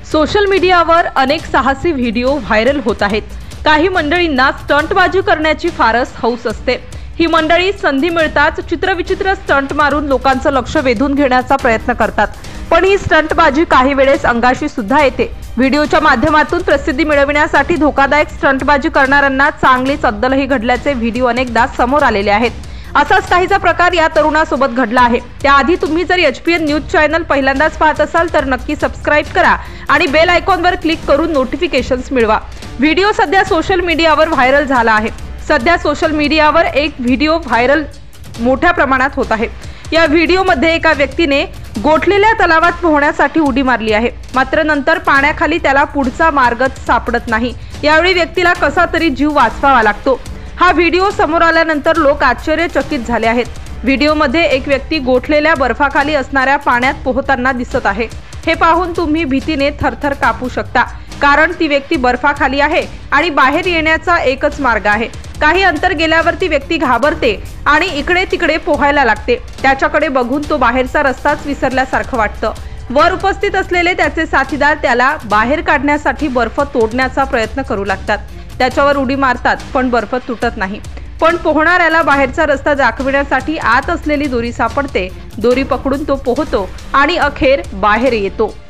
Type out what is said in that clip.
Social मीडियावर अनेक साहसी व्हिडिओ व्हायरल होत आहेत। काही मंडळींना स्टंटबाजी करण्याची फारच हौस असते। ही मंडळी संधी मिळताच चित्रविचित्र स्टंट मारून लोकांचं लक्ष वेधून घेण्याचा प्रयत्न करतात। पण ही स्टंटबाजी काही वेळेस अंगाशी सुद्धा येते। व्हिडिओच्या माध्यमातून प्रसिद्धी मिळविण्यासाठी धोकादायक स्टंटबाजी करणाऱ्यांना चांगलीच अद्दलही घडल्याचे व्हिडिओ अनेकदा समोर आलेले आहेत। असाच काहीचा प्रकार या तरुणासोबत घडला आहे। त्याआधी तुम्ही जर HPN न्यूज चॅनल पहिल्यांदाच पाहत असाल तर नक्की सबस्क्राइब करा आणि बेल आयकॉनवर क्लिक करून नोटिफिकेशन्स मिळवा। व्हिडिओ सध्या सोशल मीडियावर व्हायरल झाला आहे। सध्या सोशल मीडियावर एक व्हिडिओ व्हायरल मोठ्या प्रमाणात होत आहे। या व्हिडिओमध्ये एका व्यक्तीने गोठलेल्या तलावात पोहण्यासाठी उडी मारली आहे, मात्र नंतर पाण्याखाली त्याला पुढचा मार्गच सापडत नाही। यावेळी व्यक्तीला कसा तरी जीव वाचवावा लागतो। हा व्हिडिओ समोर आल्यानंतर लोक आश्चर्यचकित झाले आहेत। व्हिडिओमध्ये एक व्यक्ती गोठलेल्या बर्फाखाली असणाऱ्या पाण्यात पोहताना दिसत आहे। हे पाहून तुम्ही भीतीने थरथर कापू शकता, कारण ती व्यक्ती बर्फाखाली आहे आणि बाहेर येण्याचा एकच मार्ग आहे। काही अंतर गेल्यावर ती व्यक्ती घाबरते आणि इकडे तिकडे पोहायला लागते। त्याच्याकडे बघून तो बाहेरचा रस्ताच विसरल्यासारखं वाटतं। वर उपस्थित असलेले त्याचे साथीदार त्याला बाहेर काढण्यासाठी बर्फ तोडण्याचा प्रयत्न करू लागतात। त्याच्यावर उडी मारतात, पण बर्फ तुटत नाही। पण पोहणाऱ्याला बाहेरचा रस्ता दाखविण्यासाठी आत असलेली दोरी सापडते। दोरी पकडून तो पोहतो आणि अखेर बाहेर येतो।